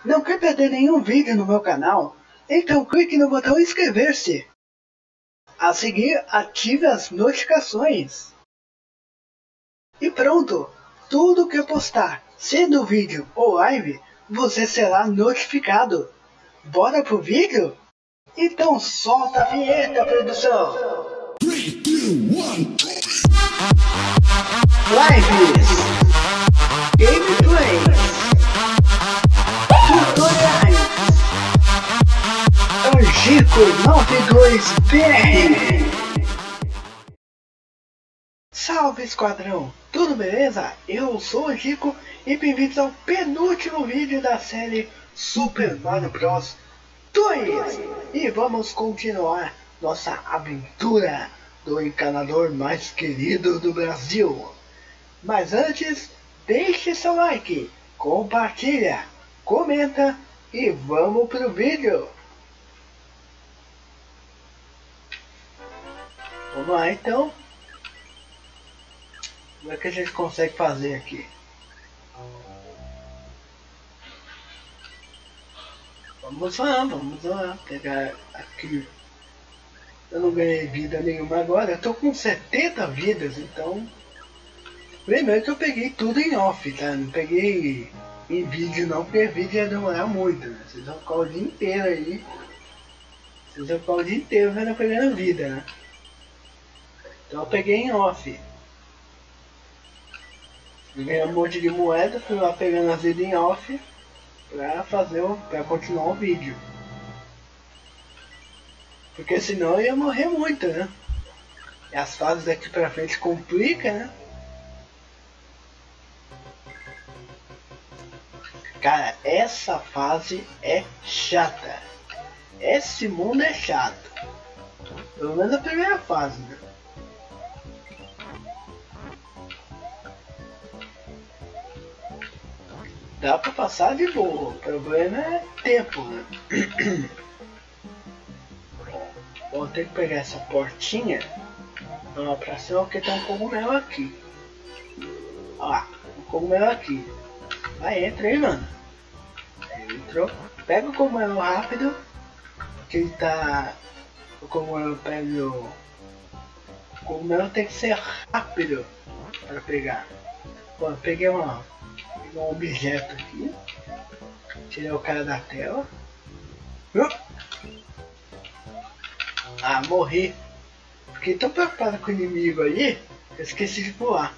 Não quer perder nenhum vídeo no meu canal? Então clique no botão inscrever-se. A seguir, ative as notificações. E pronto! Tudo que eu postar, sendo vídeo ou live, você será notificado. Bora pro vídeo? Então solta a vinheta, produção! 3, 2, 1. Lives, gameplays, tutoriais, Angico92BR. Salve esquadrão, tudo beleza? Eu sou o Angico e bem-vindos ao penúltimo vídeo da série Super Mario Bros 2. E vamos continuar nossa aventura do encanador mais querido do Brasil. Mas antes, deixe seu like, compartilha, comenta e vamos pro vídeo. Vamos lá então. Como é que a gente consegue fazer aqui? Vamos lá, pegar aqui. Eu não ganhei vida nenhuma agora, eu tô com 70 vidas, então... Lembrando que eu peguei tudo em off, tá? Não peguei em vídeo não, porque vídeo ia demorar muito, né? Vocês vão ficar o dia inteiro aí. Vocês vão ficar o dia inteiro vendo eu pegando vida, né? Então eu peguei em off. Eu ganhei um monte de moeda, fui lá pegando as vidas em off pra continuar o vídeo. Porque senão eu ia morrer muito, né? E as fases daqui pra frente complicam, né? Cara, essa fase é chata. Esse mundo é chato. Pelo menos a primeira fase, né? Dá pra passar de boa, o problema é tempo, né? Vou ter que pegar essa portinha. Vamos pra cima porque tem um cogumelo aqui. Olha lá, um cogumelo aqui. Vai, entra aí, mano. Aí entrou. Pega o cogumelo rápido. Que ele tá... O cogumelo pega o... O cogumelo tem que ser rápido para pegar. Bom, eu peguei um objeto aqui. Tirei o cara da tela. Ah, morri. Fiquei tão preocupado com o inimigo aí, eu esqueci de pular.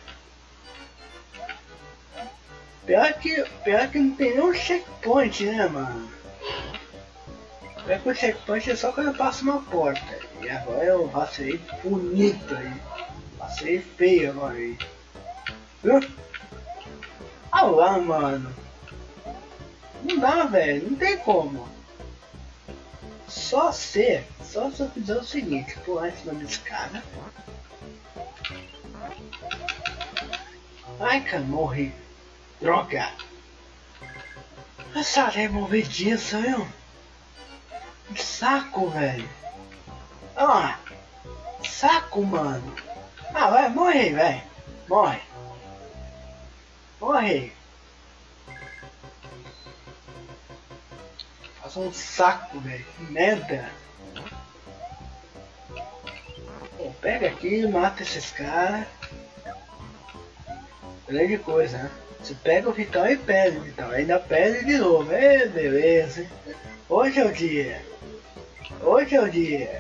Pior que não tem nenhum checkpoint, né, mano? Pior que o checkpoint é só quando eu passo uma porta. E agora eu vacilei bonito aí. Vacilei feio agora aí. Ah lá, mano. Não dá, velho. Não tem como. Só se eu fizer o seguinte. Pular em cima desse cara. Ai, cara, morri. Droga. Essa areia movediça, viu? Que saco, velho. Ah, saco, mano. Ah, vai, morre, velho. Morre. Morre. Faz um saco, velho. Que merda. Bom, pega aqui, mata esses caras. Grande coisa, né? Você pega o vital e perde o vital. Ainda perde de novo. É, beleza, hein? Hoje é o dia. Hoje é o dia.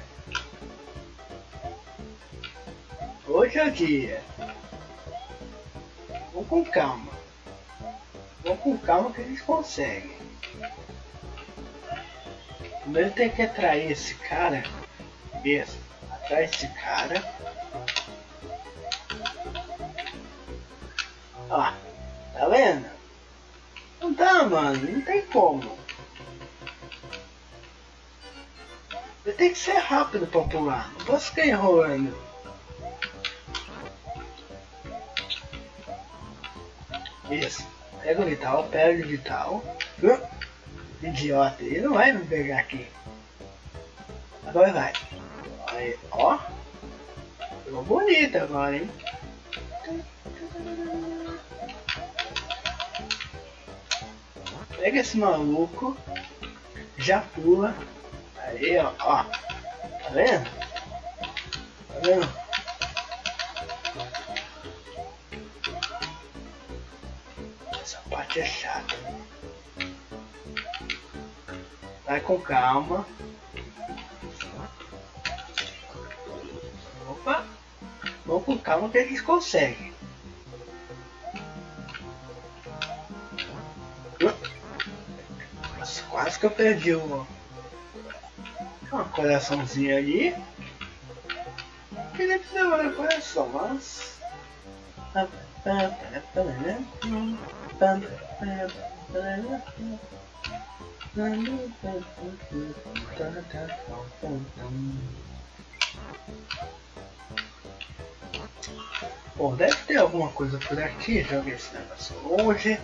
Hoje é o dia. Vamos com calma. Vamos com calma que a gente consegue. Primeiro tem que atrair esse cara. Isso. Atrai esse cara. Ó. Tá vendo? Não dá, mano. Não tem como. Eu tenho que ser rápido pra pular. Não posso ficar enrolando. Isso. Pega o vital, perde o vital. Idiota, ele não vai me pegar aqui. Agora vai. Aí, ó. Ficou bonito agora, hein? pega esse maluco, já pula. Aí, ó. Tá vendo? Tá vendo? Essa parte é chata. Vai com calma. Opa! Vamos com calma que a gente consegue. Nossa, quase que eu perdi uma coraçãozinha ali. Que nem precisa de coração, mas... Bom, deve ter alguma coisa por aqui. Joguei esse negócio longe.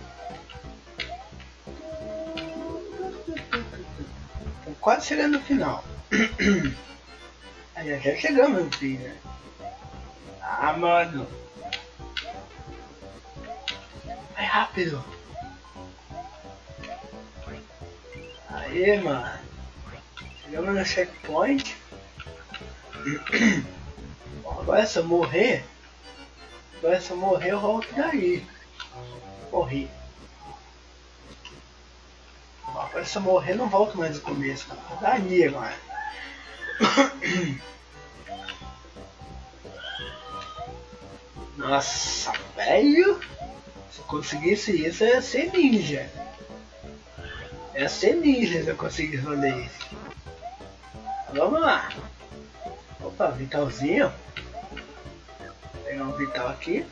Tô quase chegando no final. Aí já chegamos no fim, né? Ah, mano. Vai rápido. Aí, mano. Chegamos no checkpoint. Agora se eu morrer. Eu volto daí. Morri. Agora se eu morrer, não volto mais no começo. Daí agora. Nossa, velho. Se eu conseguisse isso, eu ia ser ninja. Ia ser ninja se eu conseguisse fazer isso. Vamos lá. Opa, vitalzinho. Vou pegar um vital aqui.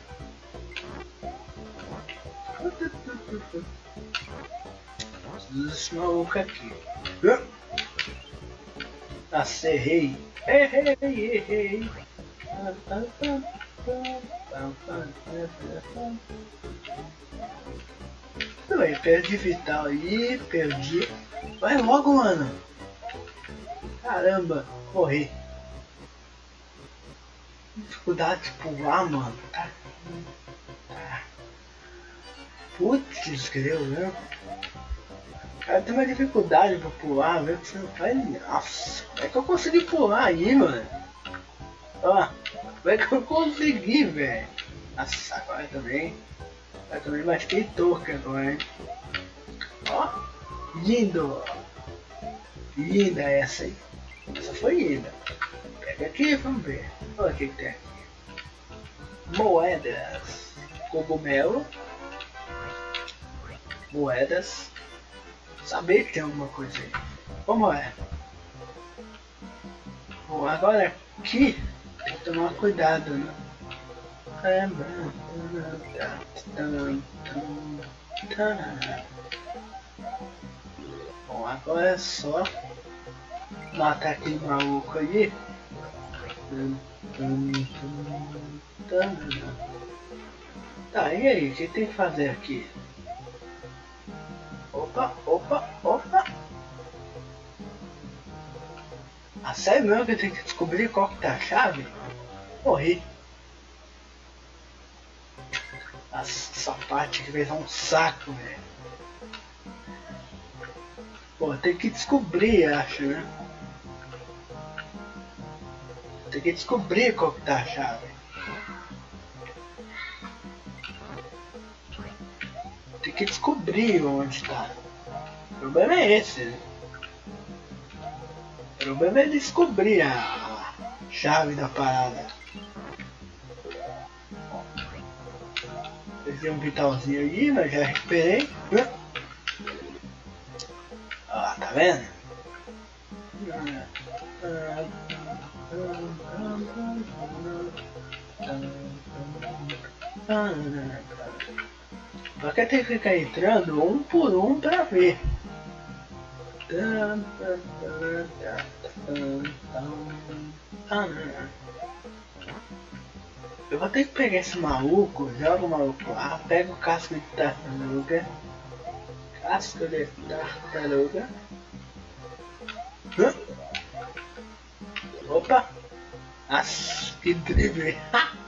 Esse maluco aqui. Nossa, errei. Errei. Tudo bem, perdi vital aí, perdi. Vai logo, mano. Caramba, morri. Dificuldade de pular, mano. Tá. Putz, greu, né? Cara, tem uma dificuldade pra pular, velho, que você não faz. Nossa, como é que eu consegui pular aí, mano? Ó, como é que eu consegui, velho? Nossa, agora também mas fiquei torca agora, hein? Ó, lindo! Linda essa aí. Essa foi linda. Pega aqui, vamos ver. Olha o que tem aqui. Moedas. Cogumelo. Moedas. Saber que tem alguma coisa aí. Como é? Bom, agora aqui tem que tomar cuidado, né? Bom, agora é só matar aquele maluco ali. Tá, e aí? O que tem que fazer aqui? Opa. Ah, sério mesmo que eu tenho que descobrir qual que tá a chave? Morri. Essa parte que vai dar um saco, velho. Pô, tem que descobrir, acho, né? Tem que descobrir qual que tá a chave. Tem que descobrir onde tá. O problema é esse, né? O problema é descobrir a chave da parada. Perdi um vitalzinho ali, mas já recuperei. Ah, tá vendo? Só que tem que ficar entrando um por um pra ver. Eu vou ter que pegar esse maluco, joga o maluco lá, pega o casco de tartaruga. Casco de tartaruga. Opa! Nossa, que drible!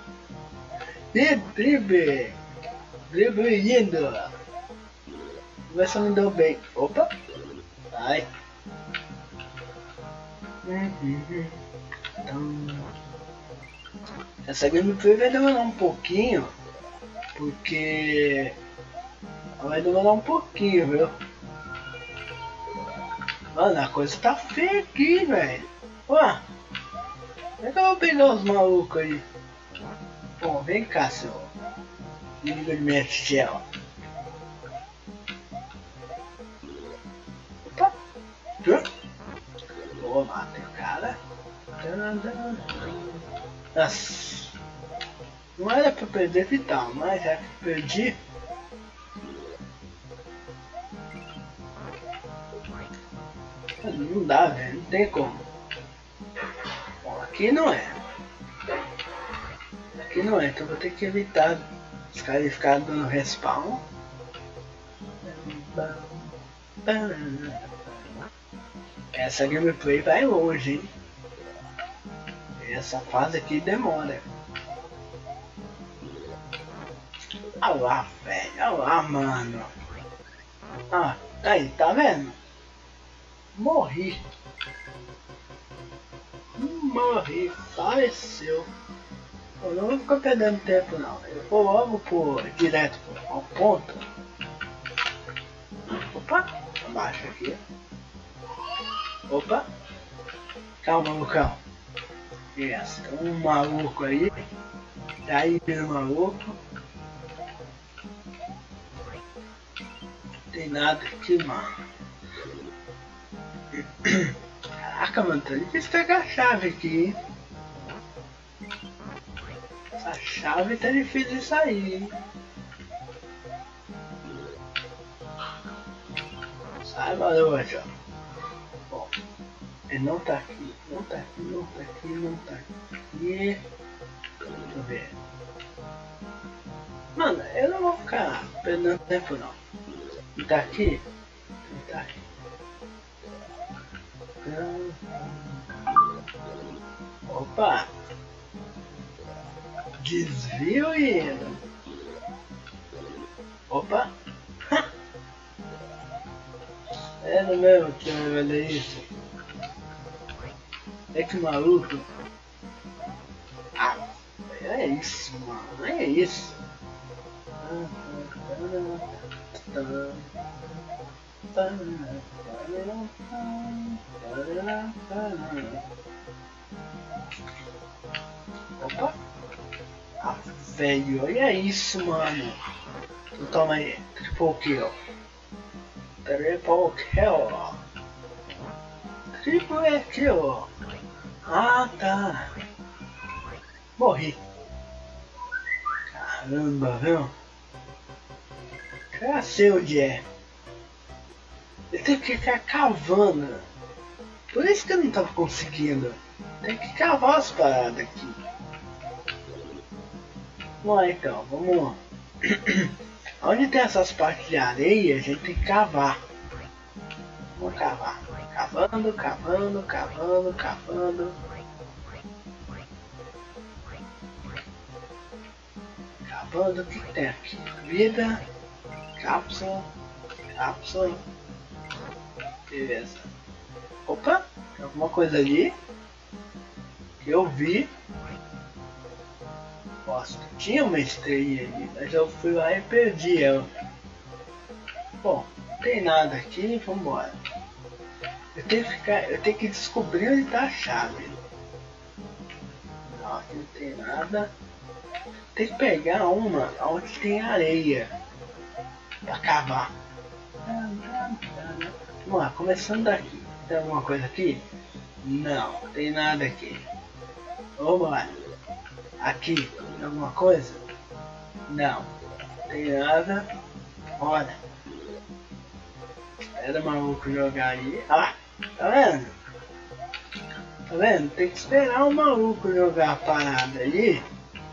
Que drible! Drible lindo! Vou ver se eu me dou bem. Opa! Vai! Então, essa gameplay vai demorar um pouquinho, porque vai demorar um pouquinho, viu? Mano, a coisa tá feia aqui, velho. Ué, como é que eu vou pegar os malucos aí? Bom, vem cá, seu inimigo de minha tigela. Opa! Boa, matei o cara. Nossa, não era pra perder vital, mas já que perdi. Não dá, velho, não tem como. Bom, aqui não é. Aqui não é, então vou ter que evitar os caras ficarem dando respawn. Essa gameplay vai longe, hein? Essa fase aqui demora. Olha lá, velho. Olha lá, mano. Ah, aí, tá vendo? Morri. Morri. Faleceu. Eu não vou ficar perdendo tempo, não. Eu vou logo direto ao ponto. Opa. Abaixa aqui. Opa. Calma, Lucão. Yes, tem um maluco aí. Daí vira maluco. Não tem nada aqui, mano. Caraca, mano, tá difícil pegar a chave aqui, hein? Essa chave tá difícil de sair, hein? Sai, maroto. Bom, ele não tá aqui, não tá aqui, não tá aqui, não tá aqui. Deixa eu ver. Mano, eu não vou ficar perdendo tempo, não. Ele tá aqui? Ele tá aqui. Opa! Desvio e... Opa! É no mesmo que vai fazer isso. É que maluco. Ah, é isso, mano. É isso. Opa! Ah, velho, olha isso, mano. Então, toma aí, triple kill. Triple kill. Triple kill. Ah, tá. Morri. Caramba, viu? Já sei onde é. Eu tenho que ficar cavando. Por isso que eu não tava conseguindo. Tem que cavar as paradas aqui. Vamos lá então, vamos lá. Onde tem essas partes de areia, a gente tem que cavar. Vamos cavar. Cavando, cavando, cavando, cavando. Cavando, o que tem aqui? Vida, cápsula, cápsula. Beleza. Opa, tem alguma coisa ali que eu vi. Nossa, tinha uma estrelinha ali, mas eu fui lá e perdi ela. Bom, não tem nada aqui, vambora. Eu tenho que descobrir onde tá a chave. Não, aqui não tem nada. Tem que pegar uma onde tem areia pra cavar. Vamos lá, começando daqui. Tem alguma coisa aqui? Não, tem nada aqui. Vamos lá. Aqui, tem alguma coisa? Não, tem nada. Olha. Era maluco jogar aí. Ah, tá vendo? Tá vendo? Tem que esperar o maluco jogar a parada aí.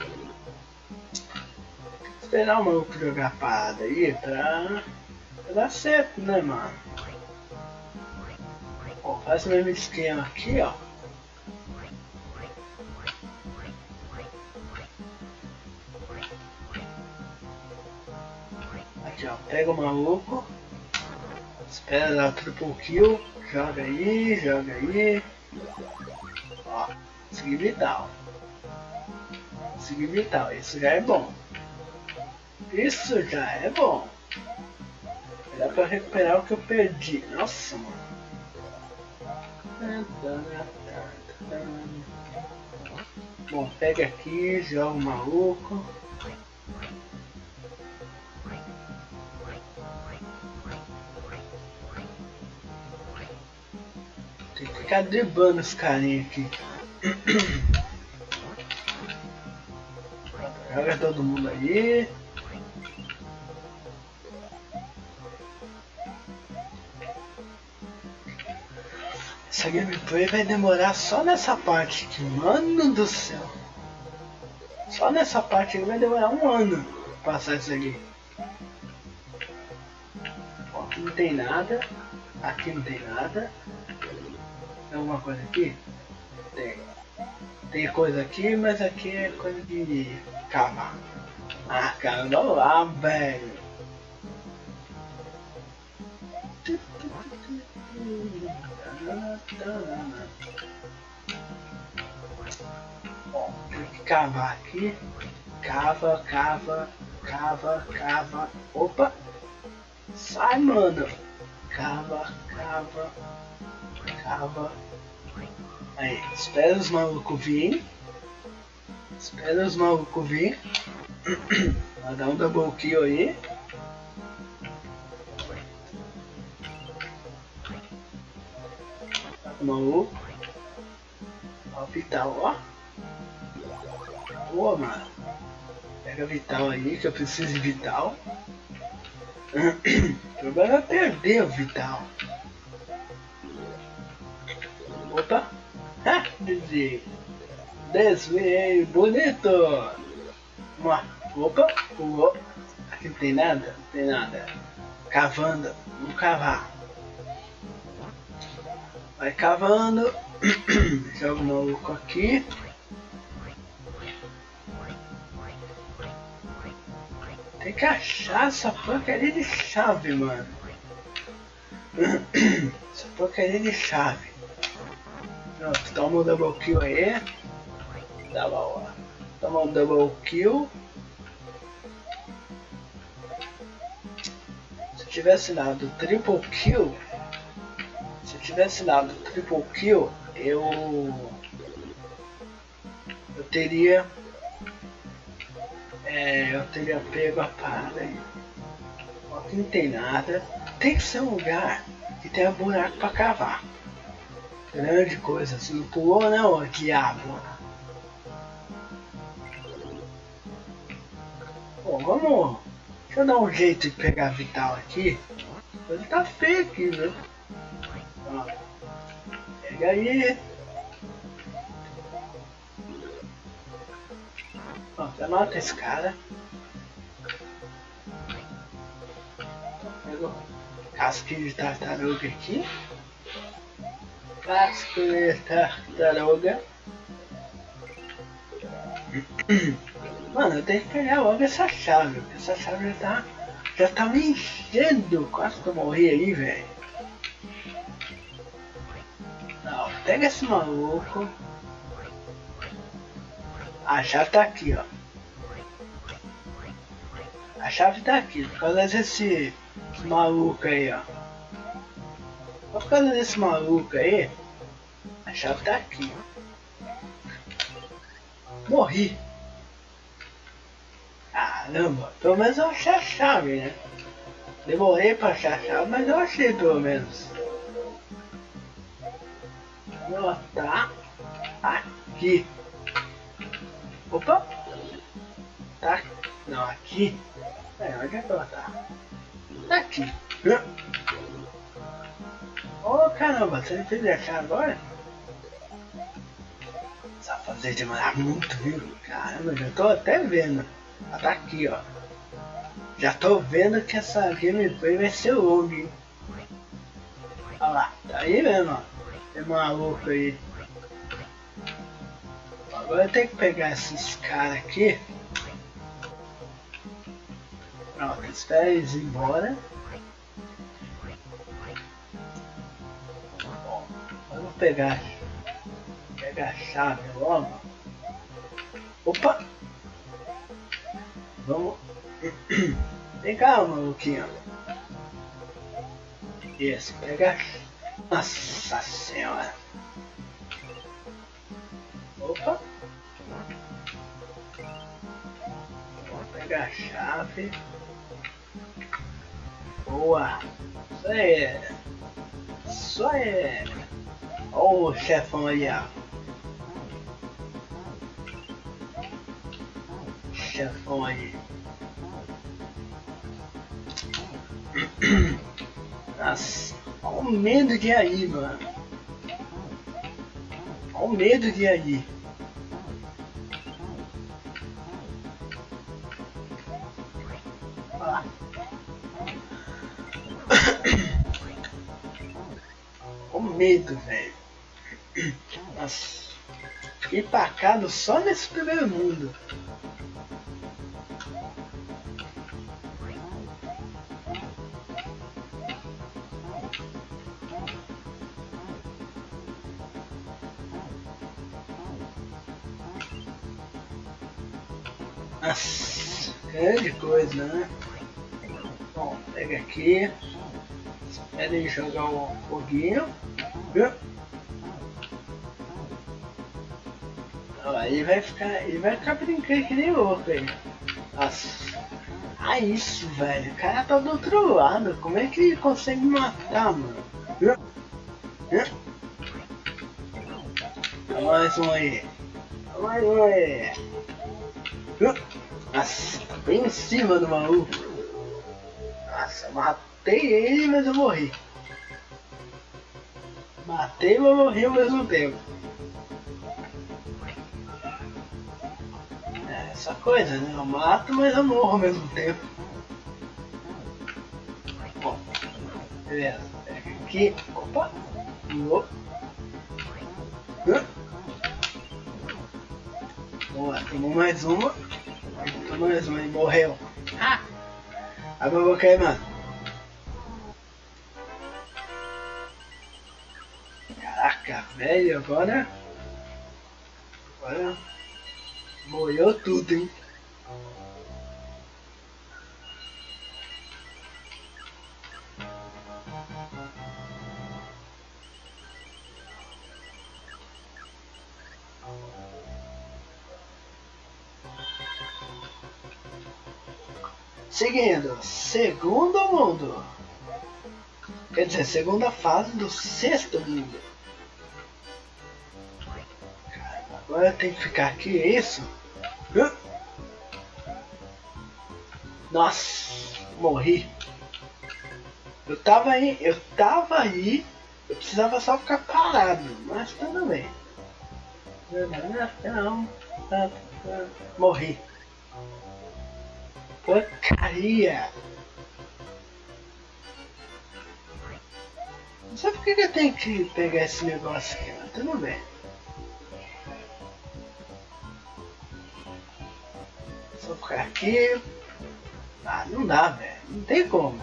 Tem que esperar o maluco jogar a parada aí pra dar certo, né, mano? Ó, faz o mesmo esquema aqui, ó. Aqui, ó, pega o maluco. Espera dar o triple kill. Joga aí, joga aí. Ó, consegui vital. Consegui vital, isso já é bom. Isso já é bom. Dá pra recuperar o que eu perdi. Nossa, mano. Bom, pega aqui, joga o maluco. Tem que ficar driblando os carinha aqui. Joga todo mundo aí. Essa gameplay vai demorar só nessa parte aqui, mano do céu. Só nessa parte aí vai demorar um ano pra passar isso aqui. Ó, aqui não tem nada. Aqui não tem nada. Tem alguma coisa aqui? Tem. Tem coisa aqui, mas aqui é coisa de cavar. Ah, cara, vamos lá, velho. Bom, tem que cavar aqui. Cava, cava, cava, cava. Opa! Sai, mano! Cava, cava, cava. Aí, espera os malucos virem. Espera os malucos virem. Vai dar um double kill aí. Maluco. Ó, vital, ó. Boa, mano. Pega vital aí, que eu preciso de vital. O problema é perder o vital. Opa. Ha, desviei, bonito. Opa, pulou. Aqui não tem nada, não tem nada. Cavando, vamos cavar. Vai cavando. Joga o maluco aqui. Tem que achar essa porcaria de chave, mano. Essa porcaria de chave. Pronto, toma um double kill aí. Tá bom, ó. Toma um double kill. Se tivesse dado triple kill. Se tivesse dado triple kill, eu teria pego a parada aí. Aqui não tem nada. Tem que ser um lugar que tenha buraco pra cavar. Grande coisa, se não pulou não, ó, diabo. Bom, vamos. Deixa eu dar um jeito de pegar a vital aqui. A coisa tá feia aqui, viu? Ó, pega aí. Ó, já mata esse cara. Pegou casquinho de tartaruga aqui. Casco de tartaruga. Mano, eu tenho que pegar logo essa chave, porque essa chave já tá me enchendo. Quase que eu morri aí, velho. Não, pega esse maluco. A chave tá aqui, ó. A chave tá aqui, por causa desse maluco aí, ó. Por causa desse maluco aí, a chave tá aqui. Morri. Caramba, pelo menos eu achei a chave, né? Demorei pra achar a chave, mas eu achei pelo menos. Ela tá aqui. Opa! Tá. Não, aqui. Onde é que ela tá? Tá aqui. Oh, caramba, você não fez achar agora? Essa fazer demorar muito, viu? Caramba, já tô até vendo. Ela tá aqui, ó. Já tô vendo que essa gameplay vai ser longa, hein? Olha lá, tá aí mesmo, ó. Tem maluco aí. Agora eu tenho que pegar esses caras aqui. Pronto, espera eles ir embora. pegar a chave logo. Opa! Vamos. Vem cá, maluquinho. Isso, pega. Nossa senhora. Opa. Vamos pegar a chave. Boa. Isso aí. Isso aí. Olha o chefão aí, ó. Chefão aí. Nossa, olha o medo de ir aí, mano. Olha o medo de ir aí. Olha lá. Olha o medo, velho. Nossa, fiquei empacado só nesse primeiro mundo. Nossa, grande coisa, né? Bom, pega aqui. Espera ele jogar o foguinho. Ó, ele vai ficar brincando que nem louco aí. Nossa. Ah, isso, velho. O cara tá do outro lado. Como é que ele consegue matar, mano? Mais um aí. Mais um aí. Nossa, bem em cima do maluco. Nossa, matei ele, mas eu morri. Matei, mas morri ao mesmo tempo. É essa coisa, né? Eu mato, mas eu morro ao mesmo tempo. Bom, beleza. Pega aqui. Opa. Boa, tomou mais uma. Tomou mais uma e morreu. Ah! Agora eu vou cair, mano. Caraca, velho, agora molhou tudo, hein? Seguindo, segundo mundo. Quer dizer, segunda fase do sexto mundo. Caramba, agora tem que ficar aqui, é isso? Nossa, morri. Eu tava aí, eu precisava só ficar parado, mas tudo bem. Morri. Porcaria! Não sei por que eu tenho que pegar esse negócio aqui, mas tudo bem. Só ficar aqui. Ah, não dá, velho. Não tem como.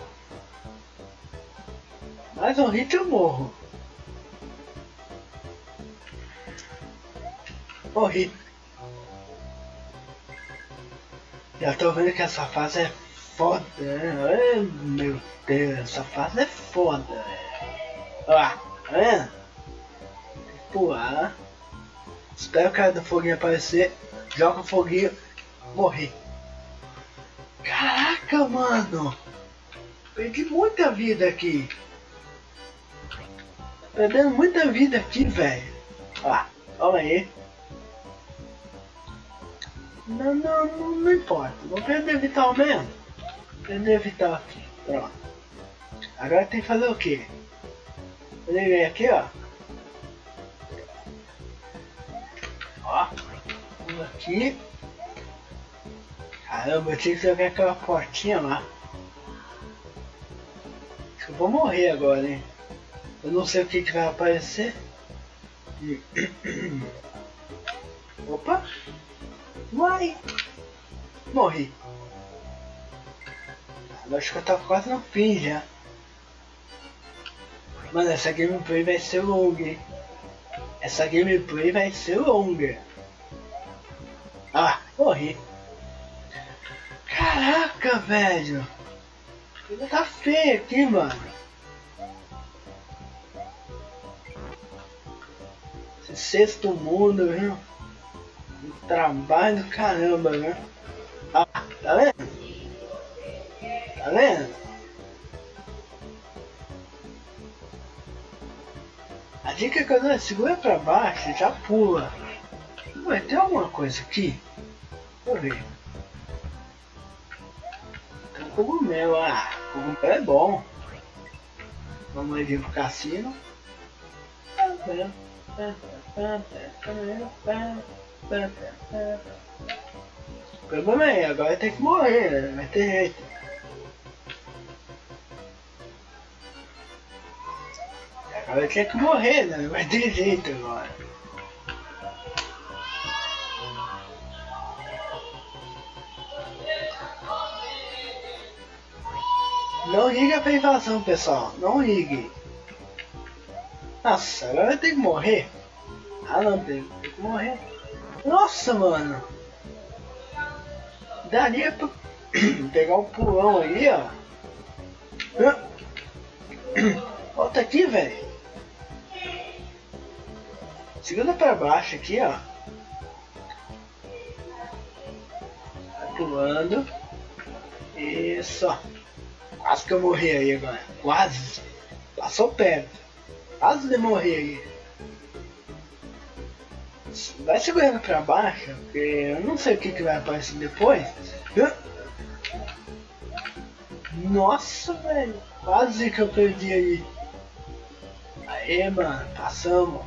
Mais um hit eu morro. Morri. Já tô vendo que essa fase é foda, né? Ai, meu Deus, essa fase é foda. Ó, tá vendo? Tem que pular. Espera o cara do foguinho aparecer. Joga o foguinho. Morri. Caraca, mano. Perdi muita vida aqui. Perdendo muita vida aqui, velho. Ó, calma aí. Não importa. Vou perder vital mesmo. Perder vital aqui. Pronto. Agora tem que fazer o quê? Ele vem aqui, ó. Ó. Vamos aqui. Caramba, eu tinha que jogar aquela portinha lá. Acho que eu vou morrer agora, hein. Eu não sei o que vai aparecer. Opa. Uai! Morri. Eu acho que eu tava quase no fim já. Mano, essa gameplay vai ser longa, hein? Essa gameplay vai ser longa. Ah, morri. Caraca, velho. Ainda tá feio aqui, mano. Esse sexto mundo, viu? Um trabalho do caramba, viu? Ah, tá vendo? Tá vendo? A dica que eu dou é segura pra baixo e já pula. Vai ter alguma coisa aqui? Deixa eu ver. Tem um cogumelo. Ah, cogumelo é bom. Vamos ali pro cassino. O problema é, agora tem que morrer, né? Vai ter jeito. Agora tem que morrer, né? Vai ter jeito agora. Não liga pra invasão, pessoal. Não ligue. Nossa, agora vai ter que morrer. Ah, não, tem que morrer. Nossa, mano. Daria pra pegar um pulão aí, ó. Volta aqui, velho. Segura pra baixo aqui, ó. Vai pulando. Isso, ó. Quase que eu morri aí agora. Quase. Passou perto. Quase de morrer aí. Vai segurando pra baixo, porque eu não sei o que vai aparecer depois. Nossa, velho. Quase que eu perdi aí. Aê, mano. Passamos.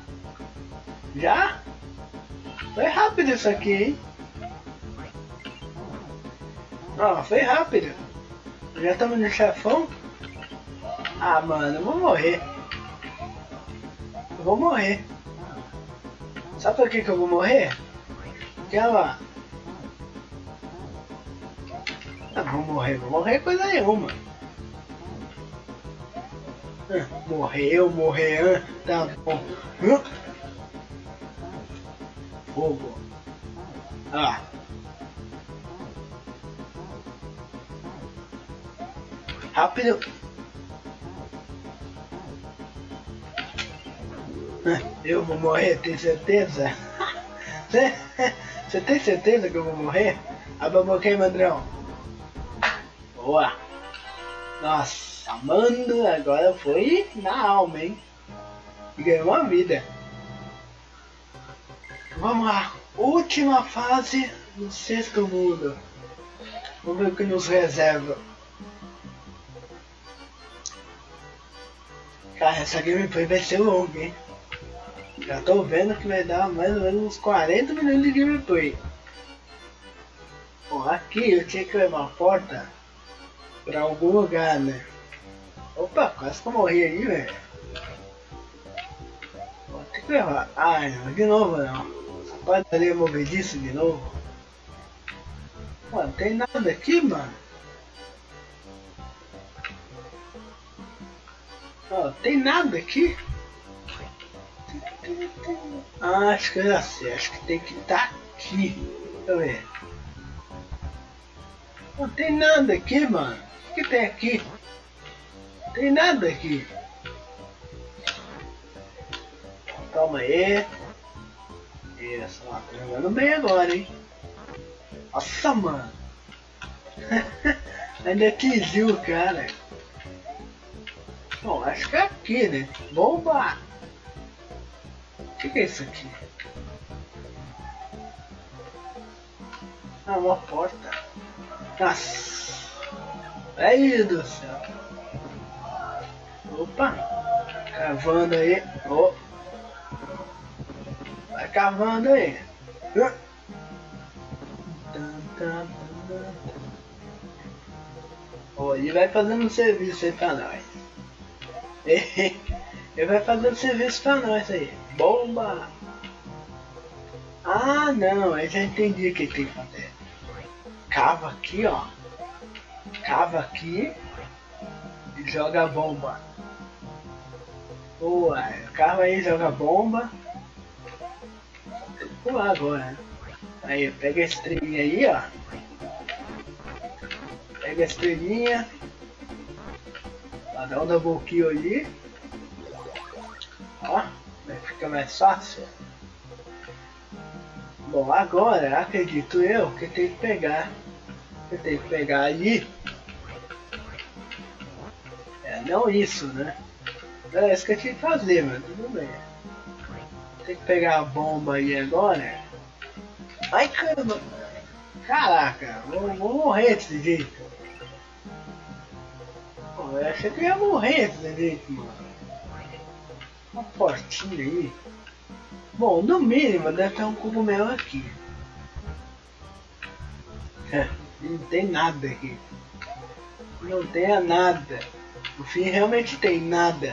Já? Foi rápido isso aqui, hein? Ó, foi rápido. Já estamos no chefão? Ah, mano, eu vou morrer. Eu vou morrer. Sabe por que eu vou morrer? Porque olha lá. Eu vou morrer coisa nenhuma. Morreu, tá bom. Fogo. Ah. Rápido. Eu vou morrer, tem certeza? Você tem certeza que eu vou morrer? Ababoquei, Mandrão. Boa. Nossa, mano, agora foi na alma, hein? Ganhou uma vida. Vamos lá. Última fase do sexto mundo. Vamos ver o que nos reserva. Cara, essa gameplay vai ser longa, hein? Já tô vendo que vai dar mais ou menos uns 40 minutos de gameplay. Bom, aqui eu tinha que levar a porta pra algum lugar, né? Opa, quase que eu morri aí, velho. Vou ter que levar. Ai, não, de novo não. Essa padaria movediça de novo. Pô, não tem nada aqui, mano. Ó, tem nada aqui. Ah, acho que eu já sei. Acho que tem que estar aqui. Deixa eu ver. Não tem nada aqui, mano. O que tem aqui? Não tem nada aqui. Calma aí. Isso, ó, tá jogando bem agora, hein? Nossa, mano. Ainda atingiu o cara. Bom, acho que é aqui, né? Bomba! O que é isso aqui? Ah, uma porta. Nossa! Aí do céu! Opa! Cavando aí. Oh. Vai cavando aí. Oh, ele vai fazendo um serviço aí pra nós. Ele vai fazendo serviço pra nós aí. Bomba! Ah, não, eu já entendi o que tem que fazer. Cava aqui, ó. Cava aqui e joga a bomba. Boa, cava aí, joga a bomba. pular agora, né? Aí, pega a estrelinha aí, ó. Pega a estrelinha. Dá um double kill ali. Ó, vai ficar mais fácil. Bom, agora acredito eu que tem que pegar. Eu tenho que pegar ali. Não isso, né? É isso que eu tinha que fazer, mas tudo bem. Tem que pegar a bomba aí agora. Ai caramba! Caraca, vou morrer desse jeito. Pô, eu achei que eu ia morrer desse jeito, mano. Uma portinha aí. Bom, no mínimo deve ter um cogumelo aqui. Não tem nada aqui. Não tem nada. No fim realmente tem nada.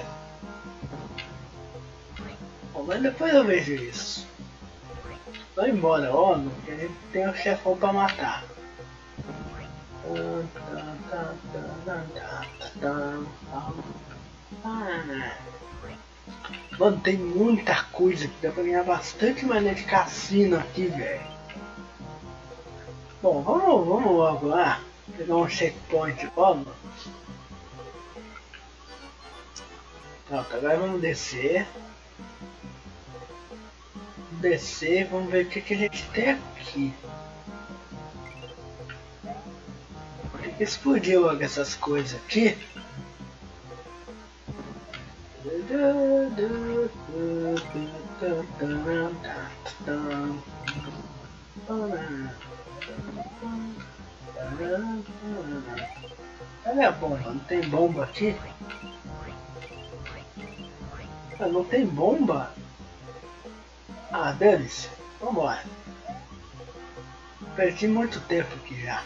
Bom, mas depois eu vejo isso. Vai embora, ó, porque a gente tem um chefão pra matar. Mano, tem muita coisa que dá pra ganhar bastante maneira de cassino aqui, velho. Bom, vamos logo lá. Pegar um checkpoint logo. Pronto, agora vamos descer. Descer, vamos ver o que a gente tem aqui. Tem que explodir logo essas coisas aqui. Cadê a bomba? Não tem bomba aqui? Não tem bomba? Ah, dane-se. Vambora. Perdi muito tempo aqui já.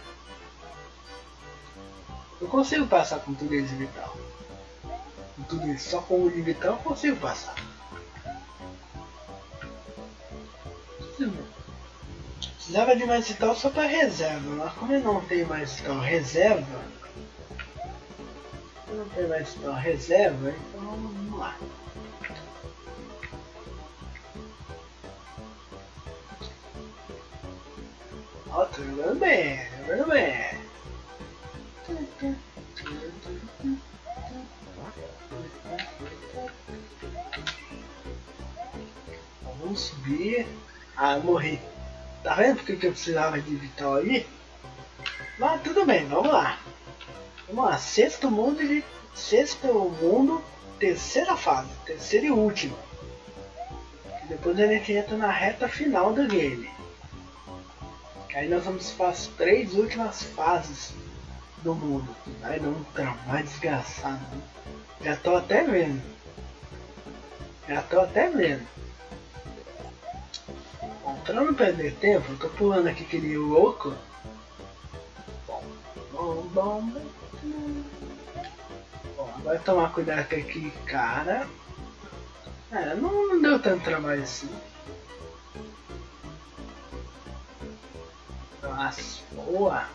Eu consigo passar com tudo isso vital. Com tudo isso, só com o de vital eu consigo passar. Precisava de mais vital só para reserva, mas como eu não tenho mais vital reserva, então vamos lá. Ó, tô jogando bem, jogando bem. Vamos subir. Ah, eu morri. Tá vendo porque que eu precisava de vital aí? Mas tudo bem, vamos lá. Vamos lá, sexto mundo, terceira fase, terceira e última. E depois a gente entra na reta final do game. Aí nós vamos para as 3 últimas fases do mundo. Vai dar um trabalho desgraçado. Já tô até vendo. Bom, pra não perder tempo, eu tô pulando aqui que nem louco. Bom, agora tomar cuidado com aquele cara. Não deu tanto trabalho assim. Nossa, boa!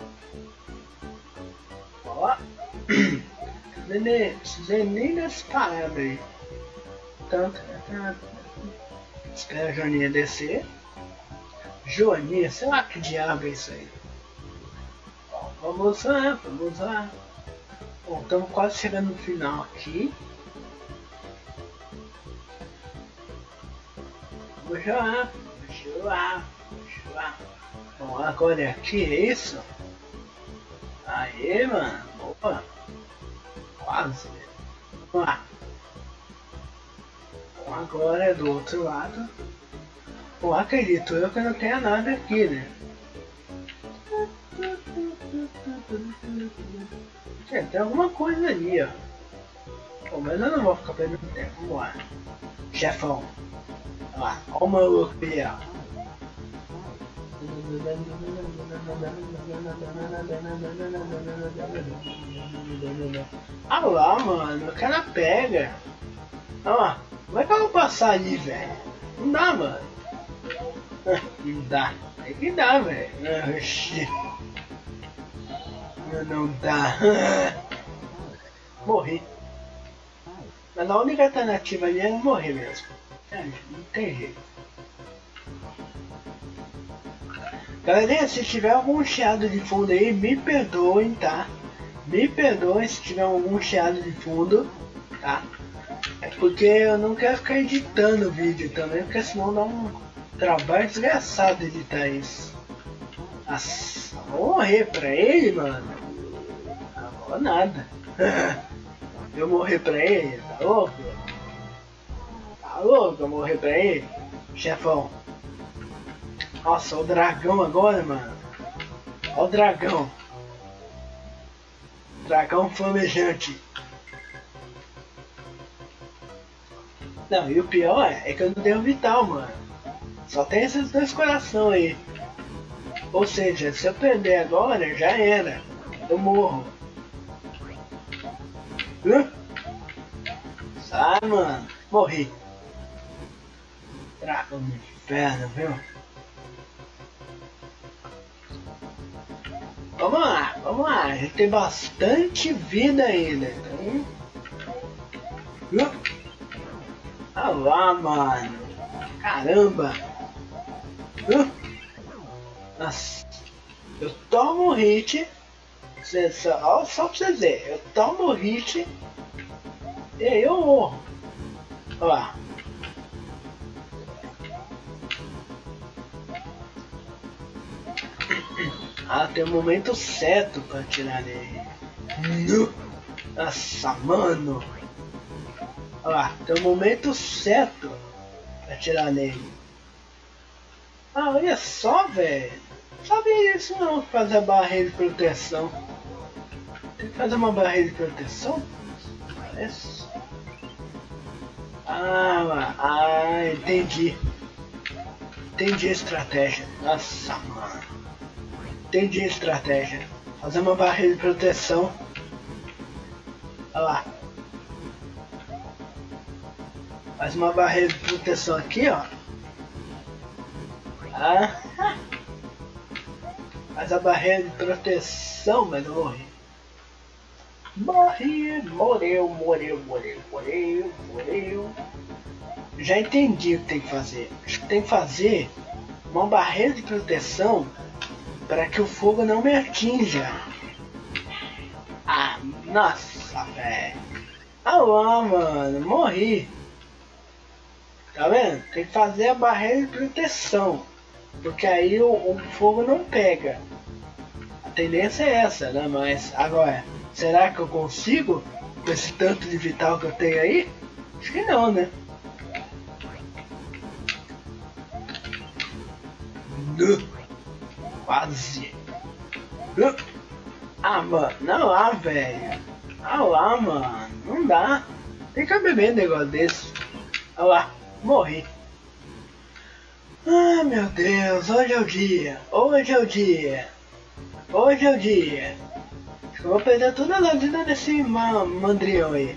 Ó! Precisei nem dessa parada aí. Tanto. Espera a Joaninha descer. Joaninha, sei lá que diabo é isso aí. Bom, vamos lá. Bom, estamos quase chegando no final aqui. Vamos lá. Bom, agora é aqui, é isso? Aê, mano, boa. Quase. Vamos lá. Bom, agora é do outro lado. Bom, acredito eu que não tenha nada aqui, né? Tem alguma coisa ali, ó. Bom, mas eu não vou ficar perdendo tempo, vamos lá. Chefão. Olha lá, olha o maluco aí, ó. Ah lá, mano, o cara pega. Ó, como é que eu vou passar ali, velho? Não dá, mano. Não dá. Tem que dar, velho. Não dá. Morri. Mas a única alternativa ali é morrer mesmo. Não tem jeito. Galerinha, se tiver algum chiado de fundo aí, me perdoem, tá? Me perdoem se tiver algum chiado de fundo, tá? É porque eu não quero ficar editando o vídeo também, porque senão dá um trabalho desgraçado editar isso. Nossa, vou morrer pra ele, mano. Não vou nada. Eu morrer pra ele, tá louco? Tá louco eu morrer pra ele? Chefão. Nossa, o dragão agora, mano. Olha o dragão. Dragão flamejante. Não, e o pior é que eu não tenho vital, mano. Só tem esses dois coração aí. Ou seja, se eu perder agora, já era. Eu morro. Sai, mano. Morri. Dragão do inferno, viu? Vamos lá. A gente tem bastante vida ainda. Então... Ah lá, mano. Caramba. Nossa. Eu tomo hit. Só pra você ver. Eu tomo hit. E aí eu morro. Olha lá. Ah, tem um momento certo pra tirar ele. Nossa, mano. Olha lá, tem um momento certo pra tirar nele. Ah, olha só, velho. Sabia isso não, fazer a barreira de proteção. Tem que fazer uma barreira de proteção? Parece. Entendi. Entendi a estratégia. Nossa, mano. Entendi a estratégia. Fazer uma barreira de proteção. Olha lá. Faz uma barreira de proteção aqui, ó. Faz a barreira de proteção, mas eu morri. Morreu. Já entendi o que tem que fazer. Acho que tem que fazer uma barreira de proteção para que o fogo não me atinja. Ah, nossa, velho. Ah lá, mano, morri. Tá vendo? Tem que fazer a barreira de proteção, porque aí o fogo não pega. A tendência é essa, né? Mas agora, será que eu consigo com esse tanto de vital que eu tenho aí? Acho que não, né? Quase. Ah, mano, não lá, velho. Ah lá, mano, não dá. Tem que beber um negócio desse. Ah lá, morri. Ah, meu Deus, hoje é o dia. Hoje é o dia. Acho que eu vou perder toda a vida desse mandrião aí.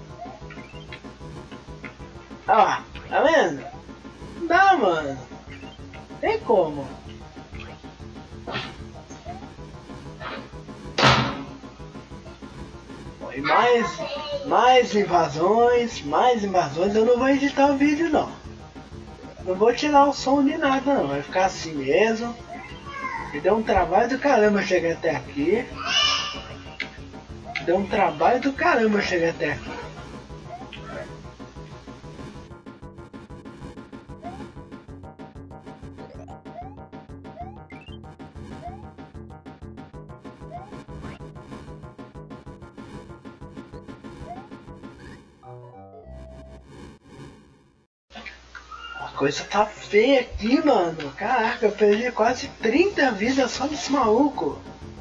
Ah lá, tá vendo? Não dá, mano. Tem como. E mais invasões, eu não vou editar o vídeo não. Não vou tirar o som de nada não, vai ficar assim mesmo. Me deu um trabalho do caramba chegar até aqui. A coisa tá feia aqui, mano. Caraca, eu perdi quase 30 vidas só desse maluco.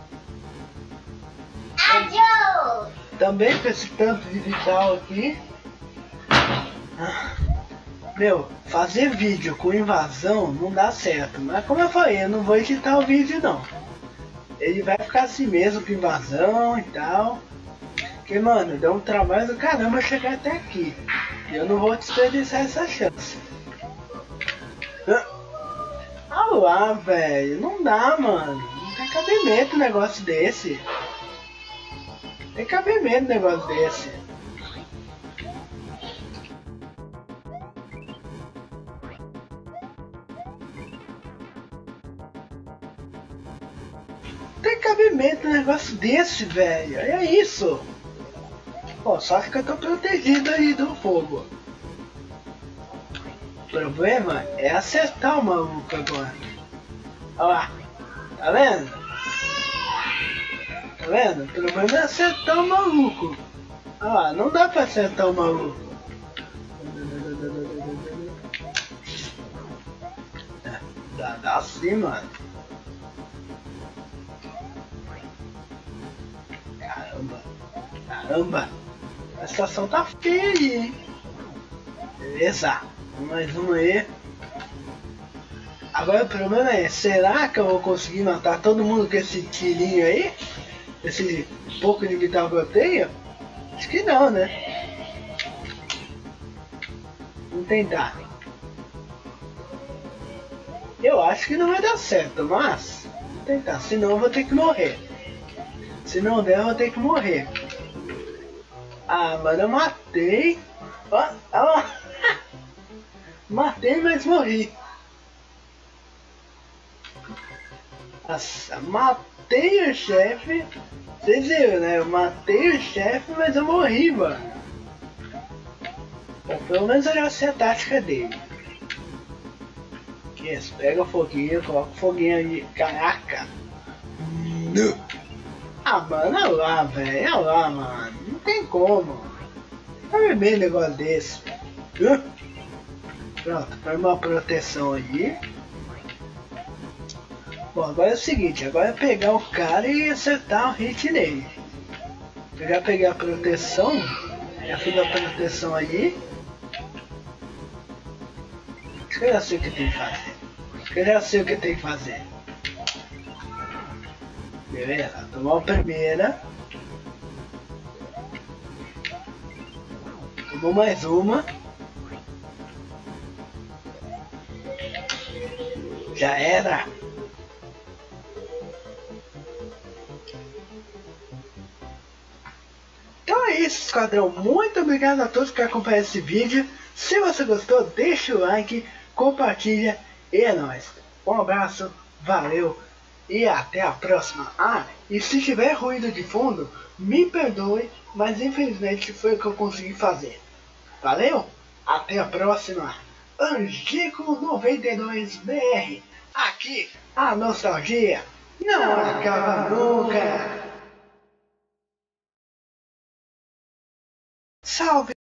Também com esse tanto de vital aqui. Meu, fazer vídeo com invasão não dá certo. Mas como eu falei, eu não vou editar o vídeo não. Ele vai ficar assim mesmo com invasão e tal. Porque, mano, deu um trabalho do caramba chegar até aqui. E eu não vou desperdiçar essa chance. Ah lá, velho. Não dá, mano. Não tem cabimento um negócio desse. Tem cabimento um negócio desse. cabimento um negócio desse, velho. É isso. Pô, só que eu tô protegido aí do fogo. O problema é acertar o maluco agora. Olha lá. Tá vendo? Tá vendo? O problema é acertar o maluco. Olha lá, não dá pra acertar o maluco. Dá sim, mano. Caramba. A situação tá feia aí, hein? Beleza. Mais uma aí. Agora o problema é, será que eu vou conseguir matar todo mundo com esse tirinho aí? Esse pouco de vital que eu tenho? Acho que não, né? Vamos tentar. Eu acho que não vai dar certo, mas vou tentar, senão eu vou ter que morrer. Se não der, eu vou ter que morrer. Ah, mano, eu matei. Ó. Matei, mas morri. Nossa, matei o chefe. Vocês viram, né? Eu matei o chefe, mas eu morri, mano. Bom, pelo menos eu já sei a tática dele. Isso, pega o foguinho, coloca o foguinho aí. Caraca! Ah, mano, olha lá, velho. Olha lá, mano. Não tem como. Tá bem negócio desse. Pronto, foi uma proteção aí. Bom, agora é o seguinte, agora é pegar o cara e acertar o hit nele. Eu já peguei a proteção, já fiz a proteção aí. Acho que eu já sei o que tem que fazer. Eu já sei o que tem que fazer. Beleza, tomou a primeira. Tomou mais uma. Já era. Então é isso, esquadrão. Muito obrigado a todos que acompanharam esse vídeo. Se você gostou, deixa o like, compartilha e é nóis. Um abraço, valeu e até a próxima. Ah, e se tiver ruído de fundo, me perdoe, mas infelizmente foi o que eu consegui fazer. Valeu? Até a próxima. Angico 92 BR. Aqui a nostalgia não acaba nunca. Salve!